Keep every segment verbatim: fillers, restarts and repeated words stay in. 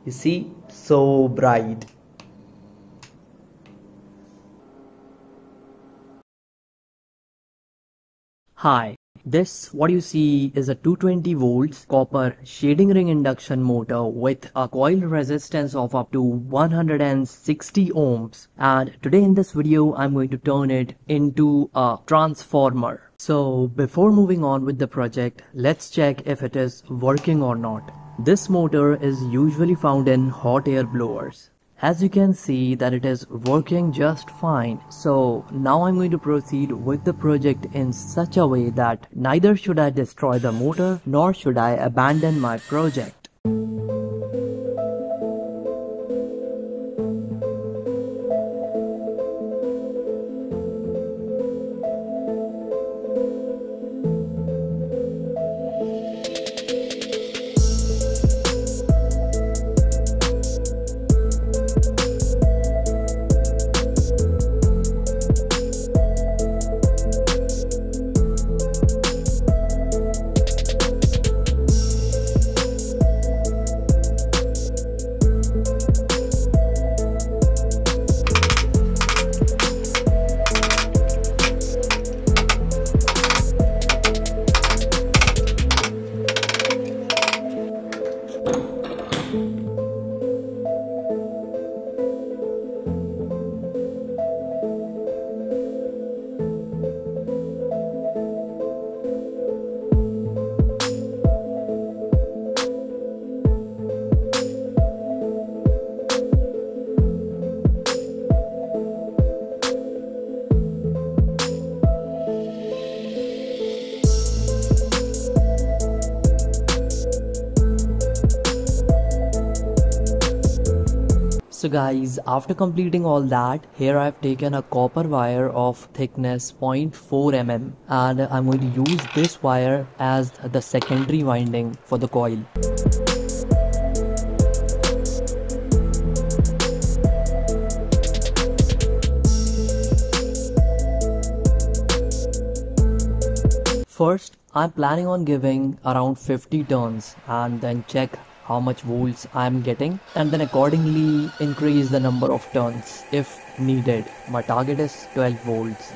You see, so bright. Hi, this what you see is a two hundred twenty volts copper shading ring induction motor with a coil resistance of up to one hundred sixty ohms, and today in this video I'm going to turn it into a transformer. So before moving on with the project, let's check if it is working or not. This motor is usually found in hot air blowers. As you can see that it is working just fine. So now I'm going to proceed with the project in such a way that neither should I destroy the motor nor should I abandon my project. So guys, after completing all that, here I've taken a copper wire of thickness zero point four millimeters and I'm going to use this wire as the secondary winding for the coil. First, I'm planning on giving around fifty turns and then check how much volts I'm getting and then accordingly increase the number of turns if needed. My target is twelve volts.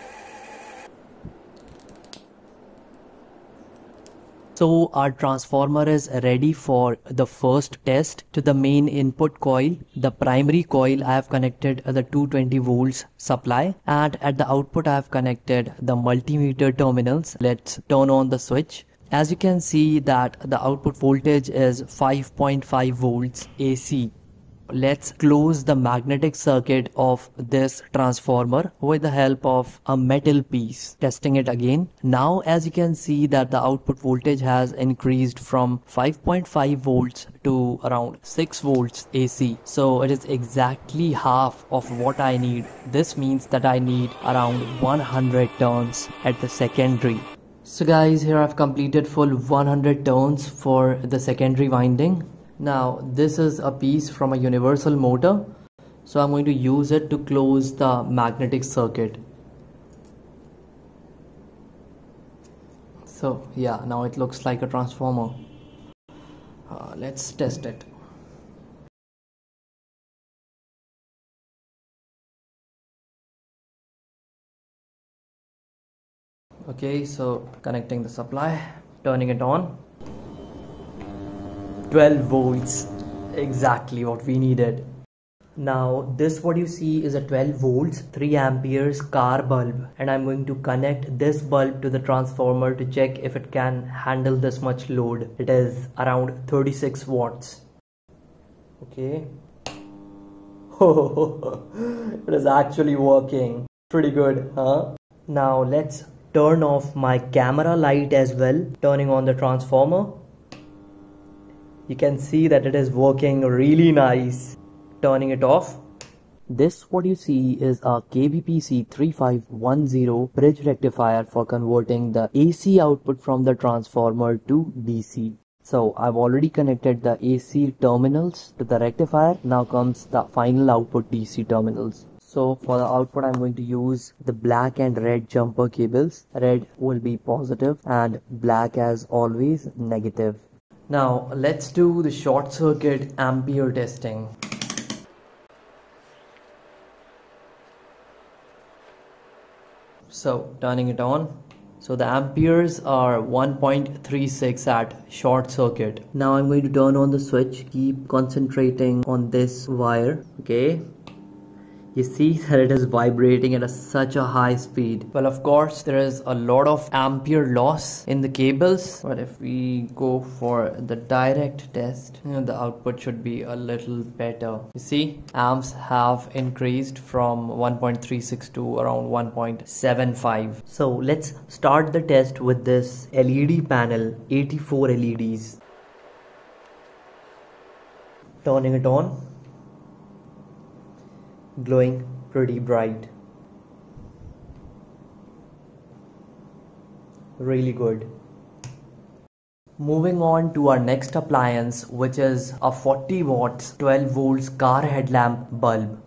So our transformer is ready for the first test. To the main input coil, the primary coil, I have connected the two hundred twenty volts supply, and at the output I have connected the multimeter terminals. Let's turn on the switch. As you can see that the output voltage is five point five volts A C. Let's close the magnetic circuit of this transformer with the help of a metal piece. Testing it again. Now as you can see that the output voltage has increased from five point five volts to around six volts A C. So it is exactly half of what I need. This means that I need around one hundred turns at the secondary. So guys, here I've completed full one hundred turns for the secondary winding. Now this is a piece from a universal motor, so I'm going to use it to close the magnetic circuit. So yeah, now it looks like a transformer. Uh, let's test it. Okay, so connecting the supply, turning it on. twelve volts, exactly what we needed. Now this what you see is a twelve volts three amperes car bulb, and I'm going to connect this bulb to the transformer to check if it can handle this much load. It is around thirty-six watts. Okay. Oh, it is actually working. Pretty good, huh? Now let's turn off my camera light as well, turning on the transformer. You can see that it is working really nice. Turning it off. This what you see is a K B P C three five one zero bridge rectifier for converting the A C output from the transformer to D C. So I've already connected the A C terminals to the rectifier. Now comes the final output D C terminals. So for the output I'm going to use the black and red jumper cables. Red will be positive and black as always negative. Now let's do the short circuit ampere testing. So turning it on. So the amperes are one point three six at short circuit. Now I'm going to turn on the switch. Keep concentrating on this wire. Okay. You see that it is vibrating at a, such a high speed. Well, of course, there is a lot of ampere loss in the cables. But if we go for the direct test, you know, the output should be a little better. You see, amps have increased from one point three six to around one point seven five. So let's start the test with this L E D panel, eighty-four L E Ds. Turning it on. Glowing pretty bright. Really good. Moving on to our next appliance, which is a forty watts twelve volts car headlamp bulb.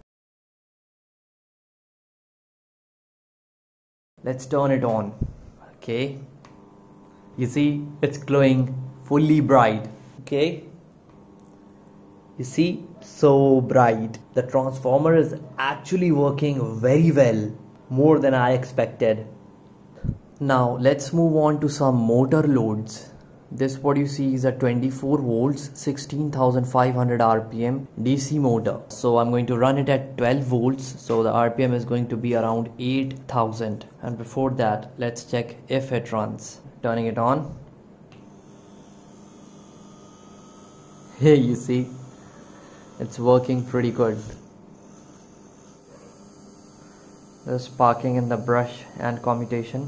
Let's turn it on. Okay. You see, it's glowing fully bright. Okay. You see, so bright. The transformer is actually working very well, more than I expected. Now let's move on to some motor loads. This what you see is a twenty-four volts, sixteen thousand five hundred R P M D C motor. So I'm going to run it at twelve volts. So the R P M is going to be around eight thousand. And before that, let's check if it runs. Turning it on. Here you see. It's working pretty good. There's sparking in the brush and commutation.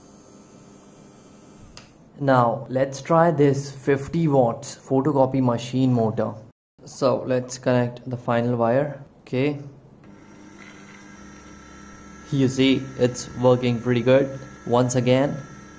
Now let's try this fifty watts photocopy machine motor. So let's connect the final wire. Okay. You see, it's working pretty good. Once again.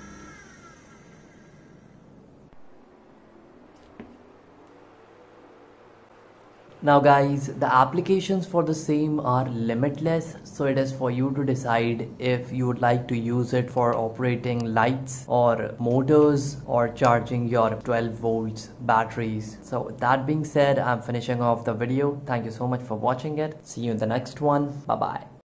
Now guys, the applications for the same are limitless, so it is for you to decide if you would like to use it for operating lights or motors or charging your twelve volts batteries. So with that being said, I'm finishing off the video. Thank you so much for watching it. See you in the next one. Bye bye.